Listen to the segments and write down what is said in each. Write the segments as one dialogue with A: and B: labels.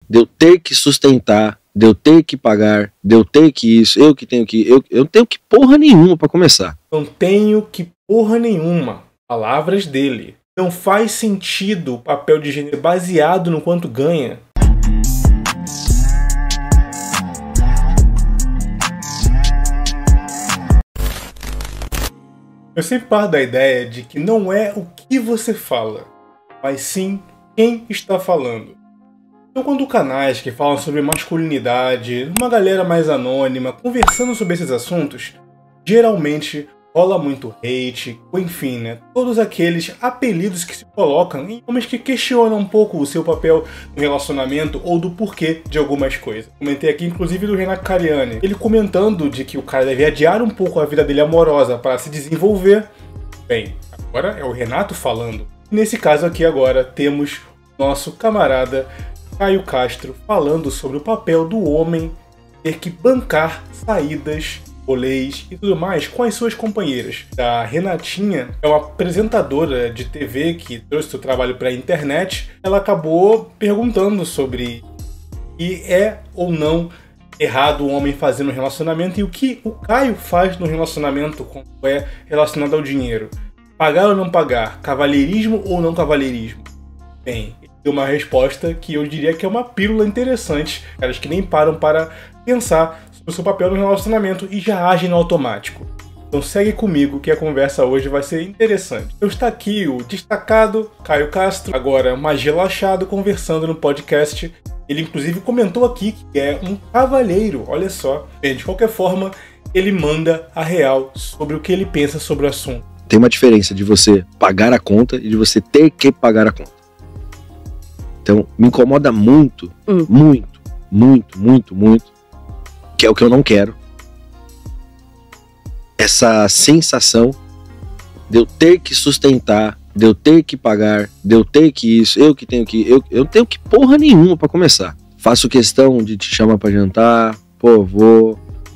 A: de eu ter que sustentar, de eu ter que pagar, de eu ter que isso, eu que tenho que... Eu não tenho que porra nenhuma pra começar.
B: Não tenho que porra nenhuma. Palavras dele. Não faz sentido o papel de gênero baseado no quanto ganha. Eu sempre parto da ideia de que não é o que você fala, mas sim quem está falando. Então, quando canais que falam sobre masculinidade, uma galera mais anônima, conversando sobre esses assuntos, geralmente rola muito hate, ou enfim, né? Todos aqueles apelidos que se colocam em homens que questionam um pouco o seu papel no relacionamento ou do porquê de algumas coisas. Comentei aqui, inclusive, do Renato Cariani. Ele comentando de que o cara deve adiar um pouco a vida dele amorosa para se desenvolver. Bem, agora é o Renato falando. Nesse caso aqui agora temos nosso camarada Caio Castro falando sobre o papel do homem ter que bancar saídas, rolês e tudo mais com as suas companheiras. A Renatinha é uma apresentadora de TV que trouxe o trabalho para a internet. Ela acabou perguntando sobre se é ou não errado o homem fazer no relacionamento e o que o Caio faz no relacionamento quando é relacionado ao dinheiro. Pagar ou não pagar? Cavalheirismo ou não cavalheirismo? Bem, ele deu uma resposta que eu diria que é uma pílula interessante. Caras que nem param para pensar sobre o seu papel no relacionamento e já agem no automático. Então segue comigo que a conversa hoje vai ser interessante. Eu está aqui o destacado Caio Castro, agora mais relaxado, conversando no podcast. Ele inclusive comentou aqui que é um cavalheiro, olha só. Bem, de qualquer forma, ele manda a real sobre o que ele pensa sobre o assunto.
A: Tem uma diferença de você pagar a conta e de você ter que pagar a conta. Então, me incomoda muito, muito, que é o que eu não quero. Essa sensação de eu ter que sustentar, de eu ter que pagar, de eu ter que isso, eu que tenho que... Eu tenho que porra nenhuma pra começar. Faço questão de te chamar pra jantar, pô, vou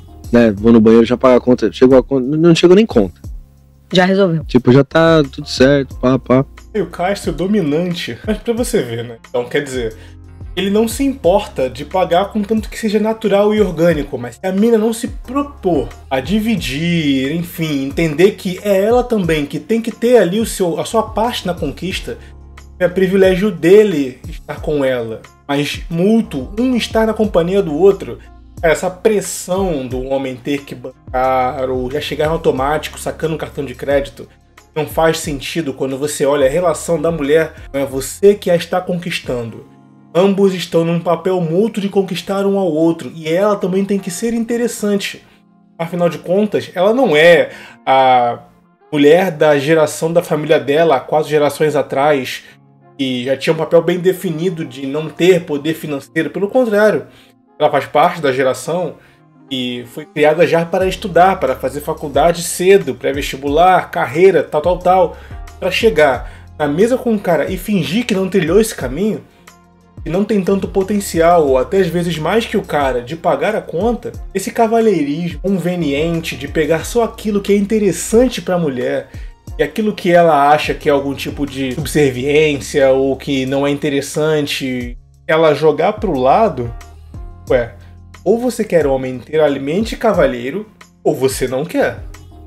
A: no banheiro, já pago a conta, chegou a conta, não chegou nem conta.
C: Já resolveu.
A: Tipo, já tá tudo certo, pá.
B: E o Castro dominante, mas pra você ver, né? Então, quer dizer, ele não se importa de pagar contanto que seja natural e orgânico, mas se a mina não se propor a dividir, enfim, entender que é ela também que tem que ter ali a sua parte na conquista, é privilégio dele estar com ela, mas mútuo, um estar na companhia do outro. Essa pressão do homem ter que bancar ou já chegar no automático sacando um cartão de crédito não faz sentido quando você olha a relação da mulher, não é você que a está conquistando. Ambos estão num papel mútuo de conquistar um ao outro e ela também tem que ser interessante. Afinal de contas, ela não é a mulher da geração da família dela há 4 gerações atrás que já tinha um papel bem definido de não ter poder financeiro. Pelo contrário, ela faz parte da geração que foi criada já para estudar, para fazer faculdade cedo, pré-vestibular, carreira, tal, para chegar na mesa com um cara e fingir que não trilhou esse caminho, que não tem tanto potencial, ou até às vezes mais que o cara, de pagar a conta. Esse cavalheirismo conveniente de pegar só aquilo que é interessante para a mulher e aquilo que ela acha que é algum tipo de subserviência ou que não é interessante, ela jogar pro lado. Ué, ou você quer homem inteiramente cavalheiro, ou você não quer.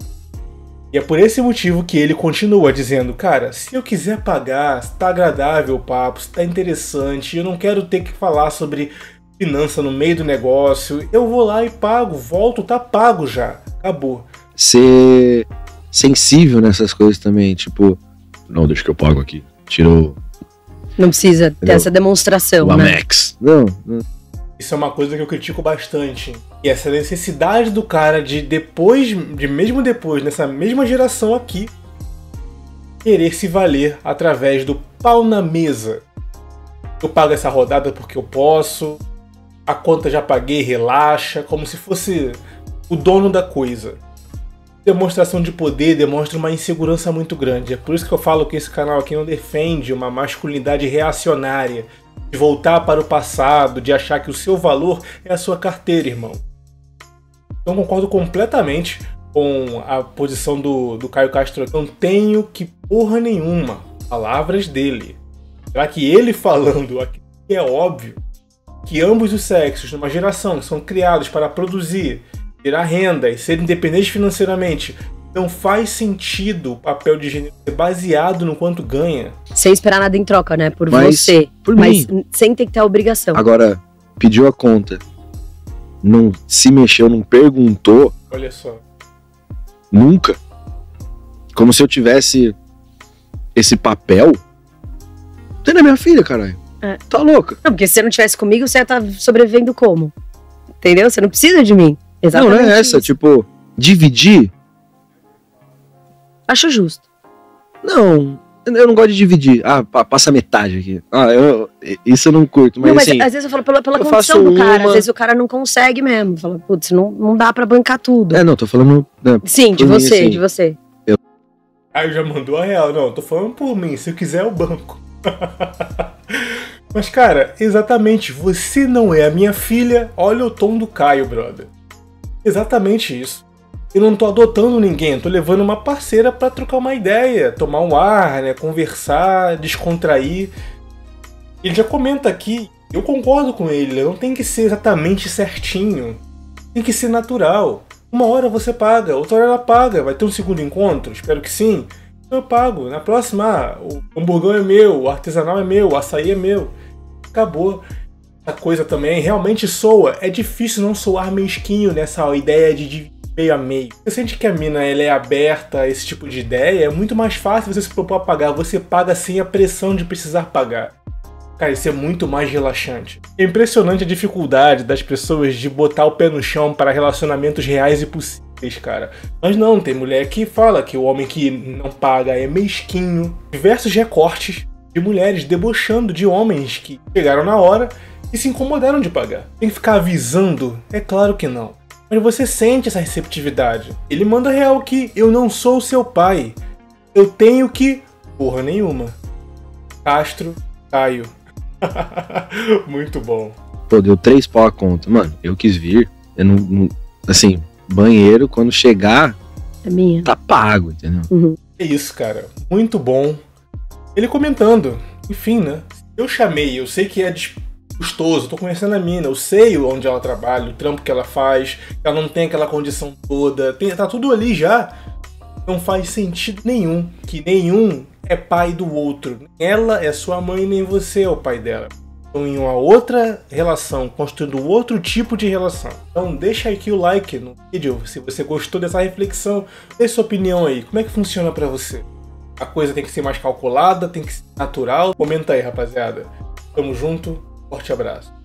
B: E é por esse motivo que ele continua dizendo, cara, se eu quiser pagar, se tá agradável o papo, se tá interessante, eu não quero ter que falar sobre finança no meio do negócio, eu vou lá e pago, volto, tá pago já, acabou.
A: Ser sensível nessas coisas também, tipo, não, deixa que eu pago aqui, tirou...
C: Não precisa ter essa demonstração,
A: o
C: né?
A: Amex. Não.
B: Isso é uma coisa que eu critico bastante. E essa necessidade do cara de mesmo depois, nessa mesma geração aqui, querer se valer através do pau na mesa. Eu pago essa rodada porque eu posso, a conta já paguei, relaxa, como se fosse o dono da coisa. Demonstração de poder demonstra uma insegurança muito grande. É por isso que eu falo que esse canal aqui não defende uma masculinidade reacionária, de voltar para o passado, de achar que o seu valor é a sua carteira, irmão. Então concordo completamente com a posição do Caio Castro. Não tenho que porra nenhuma. Palavras dele. Será que ele falando aqui é óbvio? que ambos os sexos, numa geração, são criados para produzir, gerar renda e ser independentes financeiramente, não faz sentido o papel de gênero ser baseado no quanto ganha.
C: Sem esperar nada em troca, né? Por
A: Mas,
C: você.
A: por
C: Mas
A: mim.
C: sem ter que ter a obrigação.
A: Agora, pediu a conta, não se mexeu, não perguntou,
B: Olha só.
A: nunca. Como se eu tivesse esse papel. Tem na minha filha, caralho.
C: É.
A: Tá louca?
C: Não, porque se você não tivesse comigo, você ia estar sobrevivendo como? Entendeu? Você não precisa de mim. Exatamente.
A: Não, não é essa,
C: isso.
A: tipo, dividir.
C: Acho justo.
A: Não, eu não gosto de dividir. Ah, passa metade aqui. Isso eu não curto, mas,
C: Não, mas
A: assim,
C: às vezes eu falo pela
A: eu
C: condição
A: faço
C: do cara.
A: uma-
C: Às vezes o cara não consegue mesmo. Fala, putz, não dá pra bancar tudo.
A: não, tô falando, né,
C: Sim, de
A: por mim,
C: você,
A: assim.
C: de você.
B: Aí já mandou a real. Não, tô falando por mim. Se eu quiser, eu banco. Mas, cara, exatamente. Você não é a minha filha. Olha o tom do Caio, brother. Exatamente isso. Eu não tô adotando ninguém. Eu tô levando uma parceira pra trocar uma ideia. Tomar um ar, né? Conversar, descontrair. Ele já comenta aqui. Eu concordo com ele. Não tem que ser exatamente certinho. Tem que ser natural. Uma hora você paga, outra hora ela paga. Vai ter um segundo encontro? Espero que sim. Então eu pago. Na próxima, o hamburgão é meu, o artesanal é meu, o açaí é meu. Acabou. A coisa também realmente soa. É difícil não soar mesquinho nessa ideia de dividir meio a meio. Você sente que a mina ela é aberta a esse tipo de ideia, é muito mais fácil você se propor a pagar. Você paga sem a pressão de precisar pagar. Cara, isso é muito mais relaxante. É impressionante a dificuldade das pessoas de botar o pé no chão para relacionamentos reais e possíveis, cara. Mas não, tem mulher que fala que o homem que não paga é mesquinho. Diversos recortes de mulheres debochando de homens que chegaram na hora e se incomodaram de pagar. Tem que ficar avisando? É claro que não. Mas você sente essa receptividade. Ele manda real que eu não sou seu pai. Eu tenho que... Porra nenhuma. Castro, Caio. Muito bom.
A: Pô, deu 3 pau a conta. Mano, eu quis vir. Eu não. Assim, banheiro, quando chegar,
C: É minha.
A: tá pago, entendeu?
B: É isso, cara. Muito bom. Ele comentando. Enfim, né? Eu chamei, eu sei que é custoso, tô conhecendo a mina, eu sei onde ela trabalha, o trampo que ela faz, ela não tem aquela condição toda, tá tudo ali já. Não faz sentido nenhum que nenhum é pai do outro. Nem ela é sua mãe, nem você é o pai dela. Estão em uma outra relação, construindo outro tipo de relação. Então deixa aqui o like no vídeo se você gostou dessa reflexão. Dê sua opinião aí, como é que funciona pra você? A coisa tem que ser mais calculada, tem que ser natural? Comenta aí, rapaziada. Tamo junto, forte abraço.